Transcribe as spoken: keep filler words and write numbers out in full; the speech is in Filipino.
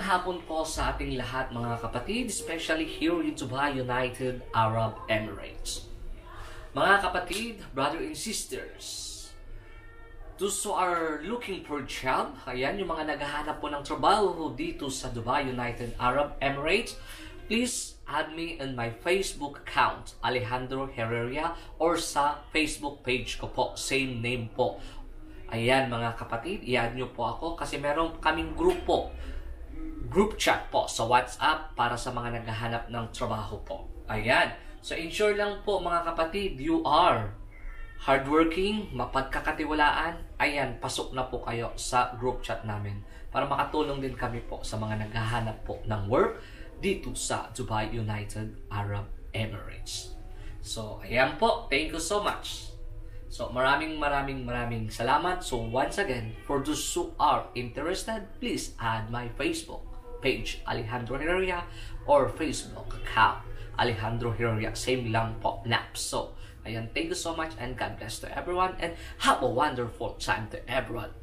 Magandang hapon po sa ating lahat mga kapatid, especially here in Dubai, United Arab Emirates. Mga kapatid, brother and sisters, those who are looking for job, ayan, yung mga naghahanap po ng trabaho dito sa Dubai, United Arab Emirates, please add me in my Facebook account, Alejandro Herrera, or sa Facebook page ko po, same name po. Ayan mga kapatid, i-add nyo po ako kasi meron kaming grupo, group chat po sa WhatsApp para sa mga naghahanap ng trabaho po. Ayan. So ensure lang po mga kapatid, you are hardworking, mapagkakatiwalaan. Ayan, pasok na po kayo sa group chat namin para makatulong din kami po sa mga naghahanap po ng work dito sa Dubai, United Arab Emirates. So ayan po, thank you so much. So, maraming maraming maraming salamat. So, once again, for those who are interested, please add my Facebook page, Alejandro Herrera, or Facebook account, Alejandro Herrera. Same lang po, Naps. So, ayan, thank you so much and God bless to everyone and have a wonderful time to everyone.